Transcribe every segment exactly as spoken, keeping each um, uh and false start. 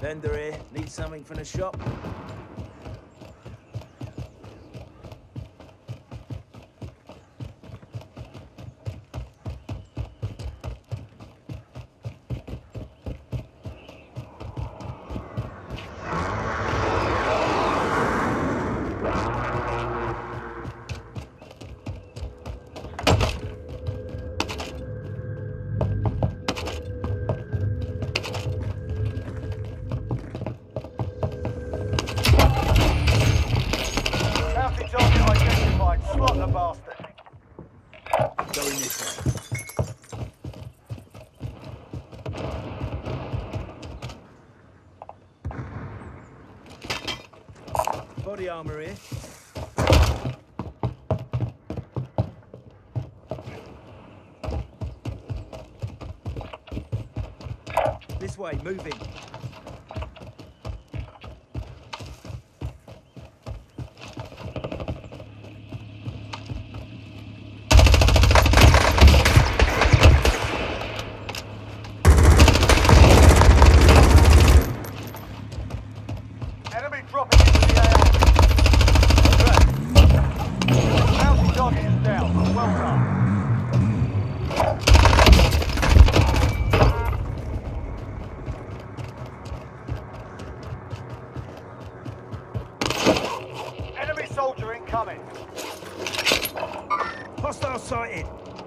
Vendor here. Need something from the shop? Body armor here. This way, moving. Enemy dropping into the A R. Bounty target is down. Well done. Enemy soldier incoming. Hostile sighted.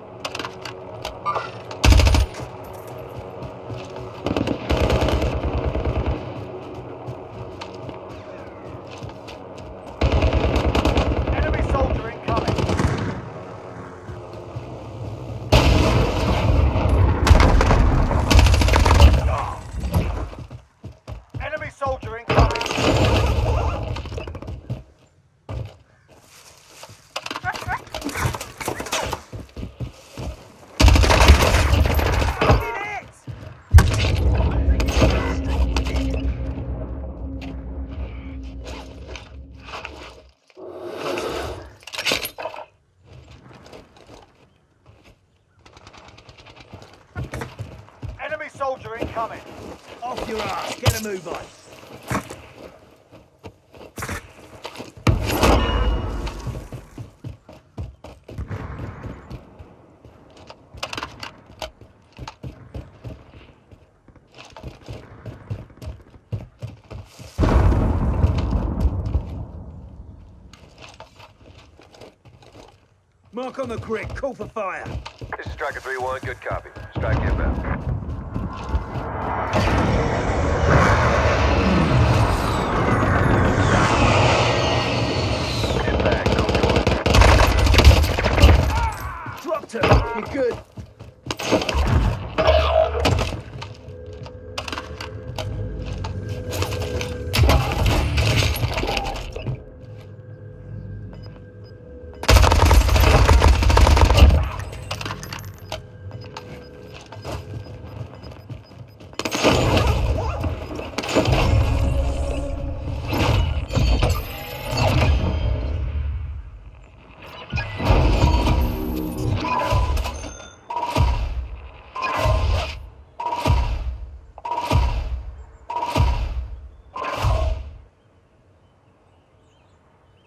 Soldier incoming. Enemy soldier incoming. Off your ass. Get a move on. Mark on the grid, call for fire. This is Striker three one, good copy. Strike inbound. Impact, go for it. Dropped her, you're good. You